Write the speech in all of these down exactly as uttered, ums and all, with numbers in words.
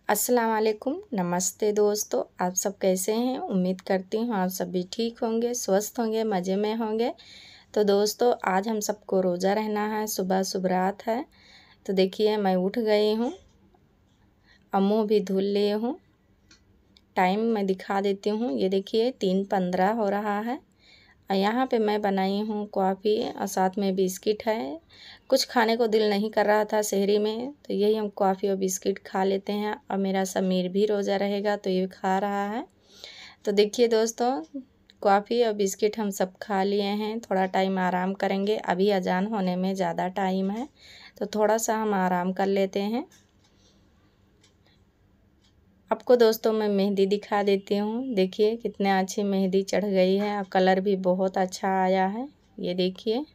अस्सलाम वालेकुम, नमस्ते दोस्तों। आप सब कैसे हैं? उम्मीद करती हूँ आप सब भी ठीक होंगे, स्वस्थ होंगे, मज़े में होंगे। तो दोस्तों आज हम सबको रोज़ा रहना है। सुबह सुबह रात है तो देखिए मैं उठ गई हूँ और मुँह भी धुल लिए हूँ। टाइम मैं दिखा देती हूँ। ये देखिए तीन पंद्रह हो रहा है और यहाँ पे मैं बनाई हूँ कॉफ़ी और साथ में बिस्किट है। कुछ खाने को दिल नहीं कर रहा था शहरी में, तो यही हम कॉफ़ी और बिस्किट खा लेते हैं। और मेरा समीर भी रोज़ा रहेगा तो ये खा रहा है। तो देखिए दोस्तों कॉफ़ी और बिस्किट हम सब खा लिए हैं। थोड़ा टाइम आराम करेंगे, अभी अजान होने में ज़्यादा टाइम है तो थोड़ा सा हम आराम कर लेते हैं। आपको दोस्तों मैं मेहंदी दिखा देती हूँ। देखिए कितने अच्छी मेहंदी चढ़ गई है और कलर भी बहुत अच्छा आया है। ये देखिए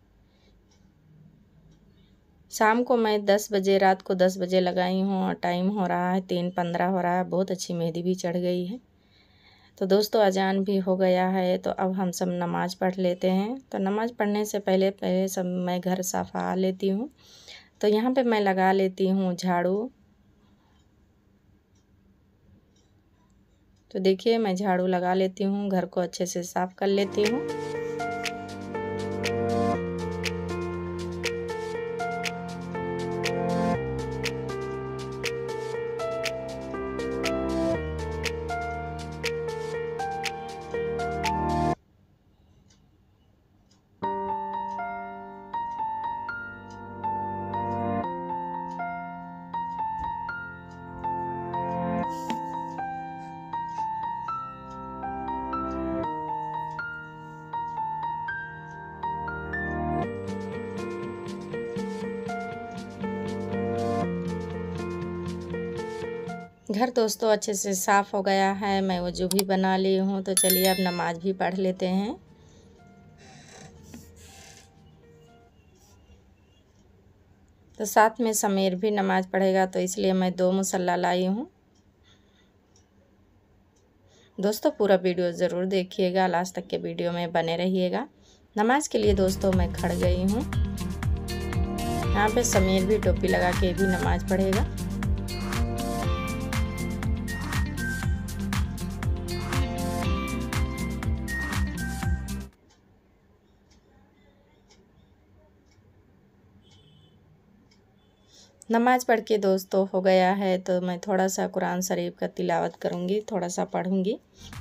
शाम को मैं दस बजे रात को दस बजे लगाई हूँ और टाइम हो रहा है तीन पंद्रह हो रहा है। बहुत अच्छी मेहंदी भी चढ़ गई है। तो दोस्तों अजान भी हो गया है तो अब हम सब नमाज़ पढ़ लेते हैं। तो नमाज़ पढ़ने से पहले पहले सब मैं घर सफा लेती हूँ। तो यहाँ पे मैं लगा लेती हूँ झाड़ू। तो देखिए मैं झाड़ू लगा लेती हूँ, घर को अच्छे से साफ़ कर लेती हूँ। घर दोस्तों अच्छे से साफ़ हो गया है। मैं वज़ू भी बना ली हूँ। तो चलिए अब नमाज़ भी पढ़ लेते हैं। तो साथ में समीर भी नमाज़ पढ़ेगा तो इसलिए मैं दो मुसल्ला लाई हूँ। दोस्तों पूरा वीडियो ज़रूर देखिएगा, लास्ट तक के वीडियो में बने रहिएगा। नमाज के लिए दोस्तों मैं खड़ गई हूँ। यहाँ पे समीर भी टोपी लगा के भी नमाज़ पढ़ेगा। नमाज़ पढ़ के दोस्तों हो गया है तो मैं थोड़ा सा कुरान शरीफ का तिलावत करूँगी, थोड़ा सा पढ़ूँगी।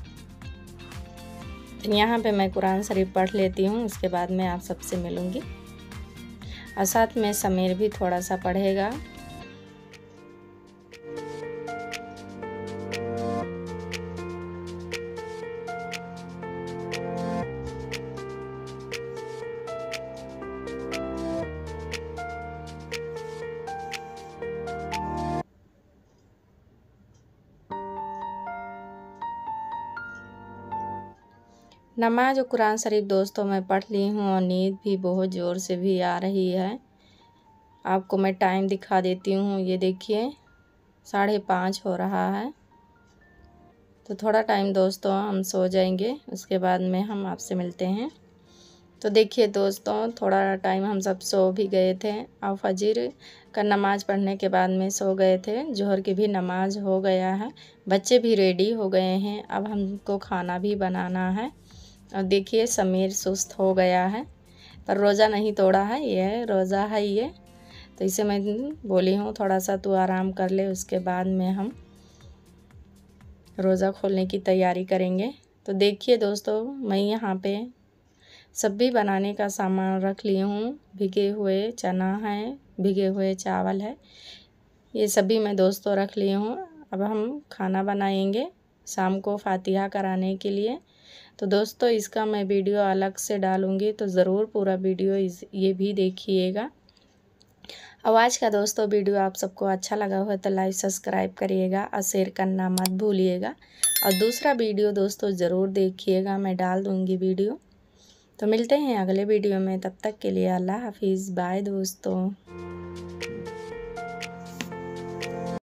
यहाँ पे मैं कुरान शरीफ पढ़ लेती हूँ, उसके बाद मैं आप सबसे मिलूँगी और साथ में समीर भी थोड़ा सा पढ़ेगा। नमाज और कुरान शरीफ दोस्तों मैं पढ़ ली हूँ और नींद भी बहुत ज़ोर से भी आ रही है। आपको मैं टाइम दिखा देती हूँ। ये देखिए साढ़े पाँच हो रहा है। तो थोड़ा टाइम दोस्तों हम सो जाएंगे, उसके बाद में हम आपसे मिलते हैं। तो देखिए दोस्तों थोड़ा टाइम हम सब सो भी गए थे और फजर का नमाज़ पढ़ने के बाद में सो गए थे। जोहर की भी नमाज हो गया है, बच्चे भी रेडी हो गए हैं। अब हमको खाना भी बनाना है। और देखिए समीर सुस्त हो गया है पर रोज़ा नहीं तोड़ा है, ये रोज़ा है ये। तो इसे मैं बोली हूँ थोड़ा सा तू आराम कर ले, उसके बाद में हम रोज़ा खोलने की तैयारी करेंगे। तो देखिए दोस्तों मैं यहाँ पे सब्ज़ी बनाने का सामान रख ली हूँ। भिगे हुए चना है, भिगे हुए चावल है, ये सभी मैं दोस्तों रख ली हूँ। अब हम खाना बनाएंगे शाम को फातिहा कराने के लिए। तो दोस्तों इसका मैं वीडियो अलग से डालूँगी तो ज़रूर पूरा वीडियो इस ये भी देखिएगा। आवाज़ का दोस्तों वीडियो आप सबको अच्छा लगा हो तो लाइक सब्सक्राइब करिएगा और शेयर करना मत भूलिएगा। और दूसरा वीडियो दोस्तों ज़रूर देखिएगा, मैं डाल दूँगी वीडियो। तो मिलते हैं अगले वीडियो में, तब तक के लिए अल्लाह हाफिज़, बाय दोस्तों।